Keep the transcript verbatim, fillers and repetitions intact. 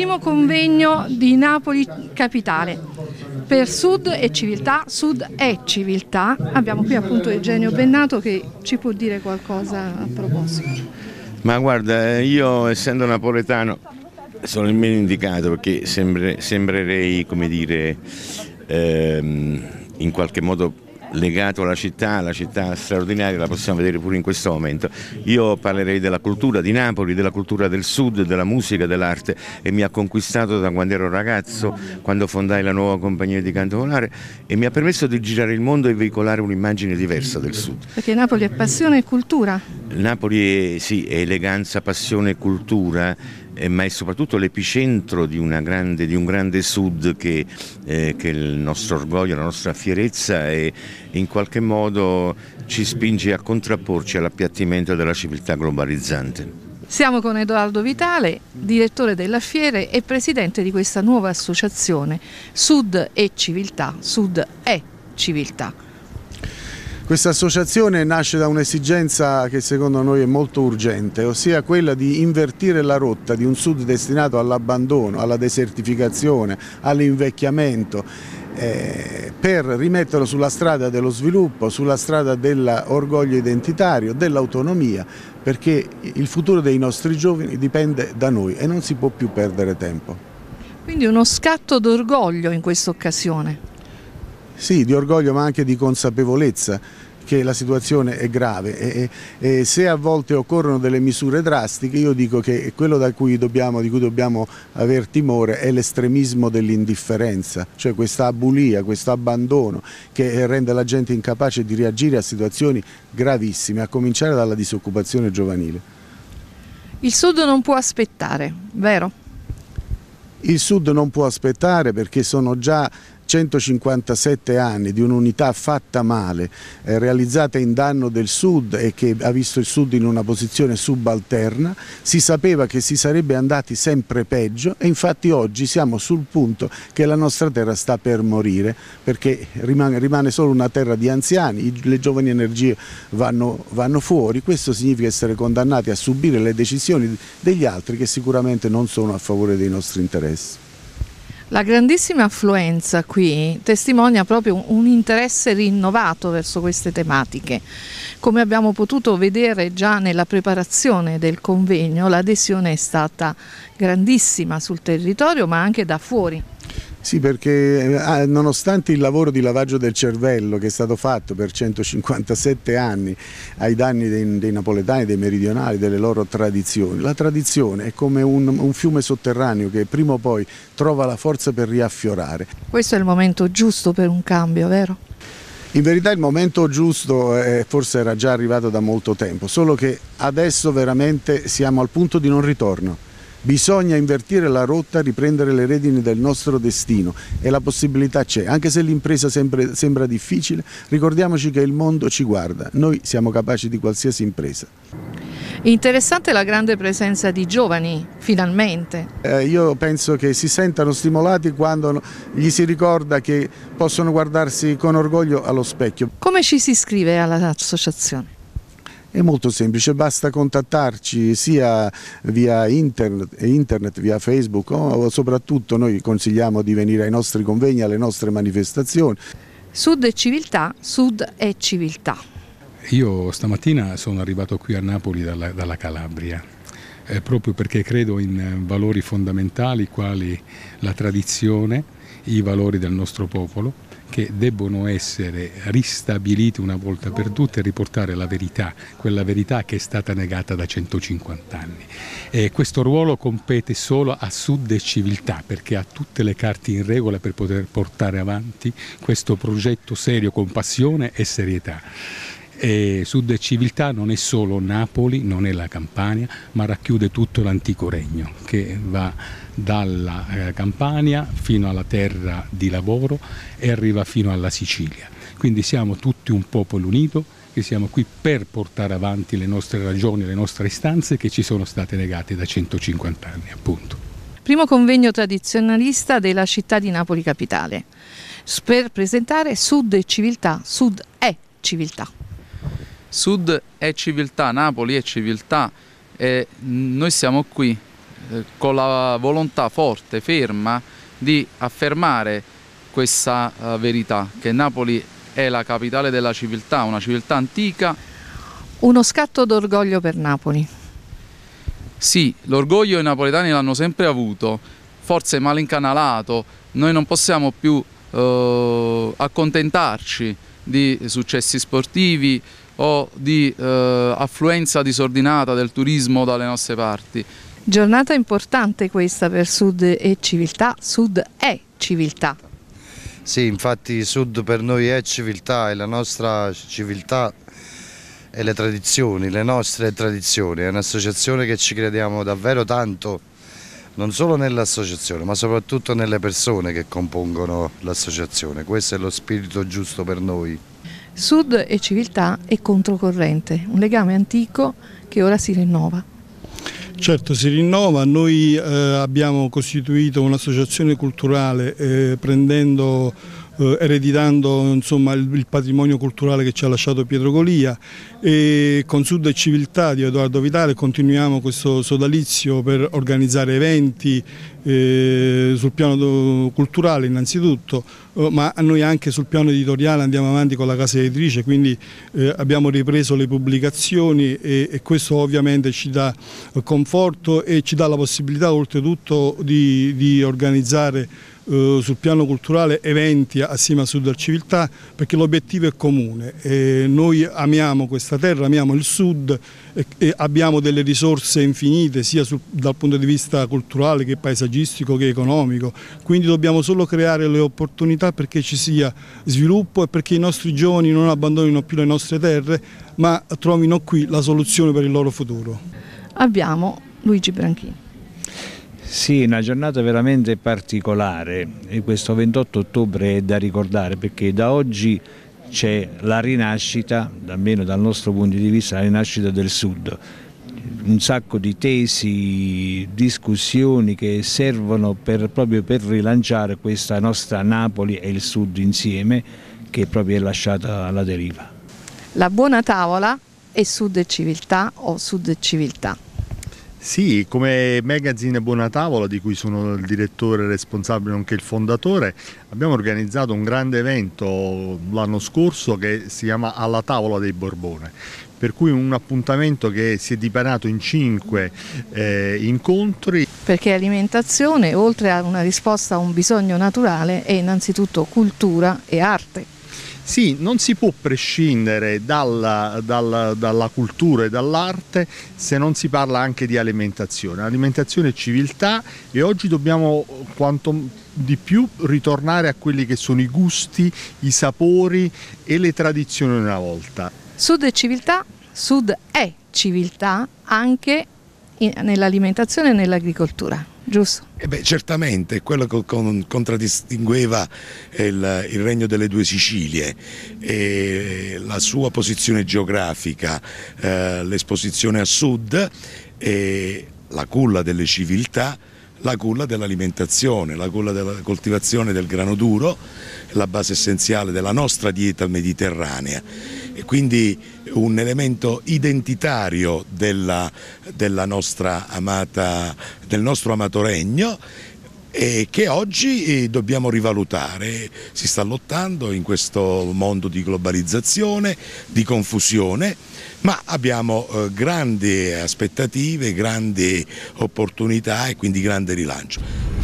primo convegno di Napoli Capitale per Sud e Civiltà, Sud è Civiltà. Abbiamo qui appunto Eugenio Bennato che ci può dire qualcosa a proposito. Ma guarda, io essendo napoletano sono il meno indicato perché sembre, sembrerei, come dire, ehm, in qualche modo legato alla città, la città straordinaria, la possiamo vedere pure in questo momento. Io parlerei della cultura di Napoli, della cultura del Sud, della musica, dell'arte, e mi ha conquistato da quando ero ragazzo, quando fondai la nuova compagnia di canto popolare, e mi ha permesso di girare il mondo e veicolare un'immagine diversa del Sud. Perché Napoli è passione e cultura. Napoli è, sì, è eleganza, passione e cultura, ma è soprattutto l'epicentro di, una grande, di un grande Sud che, eh, che è il nostro orgoglio, la nostra fierezza, e in qualche modo ci spinge a contrapporci all'appiattimento della civiltà globalizzante. Siamo con Edoardo Vitale, direttore della Fiere e presidente di questa nuova associazione Sud e Civiltà, Sud è Civiltà. Questa associazione nasce da un'esigenza che secondo noi è molto urgente, ossia quella di invertire la rotta di un Sud destinato all'abbandono, alla desertificazione, all'invecchiamento, eh, per rimetterlo sulla strada dello sviluppo, sulla strada dell'orgoglio identitario, dell'autonomia, perché il futuro dei nostri giovani dipende da noi e non si può più perdere tempo. Quindi uno scatto d'orgoglio in questa occasione. Sì, di orgoglio ma anche di consapevolezza che la situazione è grave e, e se a volte occorrono delle misure drastiche, io dico che quello da cui dobbiamo, di cui dobbiamo aver timore è l'estremismo dell'indifferenza, cioè questa abulia, questo abbandono che rende la gente incapace di reagire a situazioni gravissime, a cominciare dalla disoccupazione giovanile. Il Sud non può aspettare, vero? Il Sud non può aspettare perché sono già centocinquantasette anni di un'unità fatta male, eh, realizzata in danno del Sud e che ha visto il Sud in una posizione subalterna. Si sapeva che si sarebbe andati sempre peggio e infatti oggi siamo sul punto che la nostra terra sta per morire, perché rimane, rimane solo una terra di anziani, le giovani energie vanno, vanno fuori. Questo significa essere condannati a subire le decisioni degli altri che sicuramente non sono a favore dei nostri interessi. La grandissima affluenza qui testimonia proprio un interesse rinnovato verso queste tematiche. Come abbiamo potuto vedere già nella preparazione del convegno, l'adesione è stata grandissima sul territorio ma anche da fuori. Sì, perché nonostante il lavoro di lavaggio del cervello che è stato fatto per centocinquantasette anni ai danni dei, dei napoletani, dei meridionali, delle loro tradizioni, la tradizione è come un, un fiume sotterraneo che prima o poi trova la forza per riaffiorare. Questo è il momento giusto per un cambio, vero? In verità il momento giusto eh, forse era già arrivato da molto tempo, solo che adesso veramente siamo al punto di non ritorno. Bisogna invertire la rotta, riprendere le redini del nostro destino e la possibilità c'è, anche se l'impresa sembra, sembra difficile, ricordiamoci che il mondo ci guarda, noi siamo capaci di qualsiasi impresa. Interessante la grande presenza di giovani, finalmente. Eh, io penso che si sentano stimolati quando gli si ricorda che possono guardarsi con orgoglio allo specchio. Come ci si iscrive all'associazione? È molto semplice, basta contattarci sia via internet, internet via Facebook o soprattutto noi consigliamo di venire ai nostri convegni, alle nostre manifestazioni. Sud è civiltà, Sud è civiltà. Io stamattina sono arrivato qui a Napoli dalla, dalla Calabria, eh, proprio perché credo in valori fondamentali quali la tradizione, i valori del nostro popolo, che debbono essere ristabiliti una volta per tutte e riportare la verità, quella verità che è stata negata da centocinquanta anni. E questo ruolo compete solo a Sud e Civiltà, perché ha tutte le carte in regola per poter portare avanti questo progetto serio con passione e serietà. E Sud e Civiltà non è solo Napoli, non è la Campania, ma racchiude tutto l'antico regno che va dalla eh, Campania fino alla terra di lavoro e arriva fino alla Sicilia. Quindi siamo tutti un popolo unito che siamo qui per portare avanti le nostre ragioni, le nostre istanze che ci sono state negate da centocinquanta anni, appunto. Primo convegno tradizionalista della città di Napoli Capitale per presentare Sud e Civiltà, Sud è Civiltà. Sud è civiltà, Napoli è civiltà e noi siamo qui eh, con la volontà forte, ferma, di affermare questa uh, verità, che Napoli è la capitale della civiltà, una civiltà antica. Uno scatto d'orgoglio per Napoli. Sì, l'orgoglio i napoletani l'hanno sempre avuto, forse mal incanalato, noi non possiamo più uh, accontentarci di successi sportivi o di uh, affluenza disordinata del turismo dalle nostre parti. Giornata importante questa per Sud e Civiltà, Sud è civiltà. Sì, infatti Sud per noi è civiltà, è la nostra civiltà e le tradizioni, le nostre tradizioni. È un'associazione che ci crediamo davvero tanto, non solo nell'associazione, ma soprattutto nelle persone che compongono l'associazione. Questo è lo spirito giusto per noi. Sud e civiltà è controcorrente, un legame antico che ora si rinnova. Certo, si rinnova. Noi eh, abbiamo costituito un'associazione culturale eh, prendendo, eh, ereditando insomma, il, il patrimonio culturale che ci ha lasciato Pietro Golia, e con Sud e Civiltà di Edoardo Vitale continuiamo questo sodalizio per organizzare eventi eh, sul piano culturale innanzitutto, eh, ma noi anche sul piano editoriale andiamo avanti con la casa editrice, quindi eh, abbiamo ripreso le pubblicazioni e, e questo ovviamente ci dà eh, conforto e ci dà la possibilità oltretutto di, di organizzare eh, sul piano culturale eventi assieme a Sud e Civiltà, perché l'obiettivo è comune. E noi amiamo questa terra, amiamo il Sud e, e abbiamo delle risorse infinite sia sul, dal punto di vista culturale che paesaggistico che economico, quindi dobbiamo solo creare le opportunità perché ci sia sviluppo e perché i nostri giovani non abbandonino più le nostre terre ma trovino qui la soluzione per il loro futuro. Abbiamo Luigi Branchini. Sì, una giornata veramente particolare e questo ventotto ottobre è da ricordare perché da oggi c'è la rinascita, almeno dal nostro punto di vista, la rinascita del Sud. Un sacco di tesi, discussioni che servono per, proprio per rilanciare questa nostra Napoli e il Sud insieme, che proprio è lasciata alla deriva. La buona tavola è Sud e Civiltà o Sud e Civiltà? Sì, come Magazine Buona Tavola, di cui sono il direttore responsabile nonché il fondatore, abbiamo organizzato un grande evento l'anno scorso che si chiama Alla Tavola dei Borbone, per cui un appuntamento che si è dipanato in cinque eh, incontri. Perché alimentazione, oltre a una risposta a un bisogno naturale, è innanzitutto cultura e arte. Sì, non si può prescindere dalla, dalla, dalla cultura e dall'arte se non si parla anche di alimentazione. Alimentazione è civiltà e oggi dobbiamo quanto di più ritornare a quelli che sono i gusti, i sapori e le tradizioni una volta. Sud è civiltà, Sud è civiltà anche nell'alimentazione e nell'agricoltura. Giusto? Eh beh, certamente, quello che con, contraddistingueva il, il Regno delle Due Sicilie, e la sua posizione geografica, eh, l'esposizione a sud, e la culla delle civiltà, la culla dell'alimentazione, la culla della coltivazione del grano duro, la base essenziale della nostra dieta mediterranea. E quindi un elemento identitario della, della nostra amata, del nostro amato regno, e che oggi dobbiamo rivalutare. Si sta lottando in questo mondo di globalizzazione, di confusione, ma abbiamo eh, grandi aspettative, grandi opportunità e quindi grande rilancio.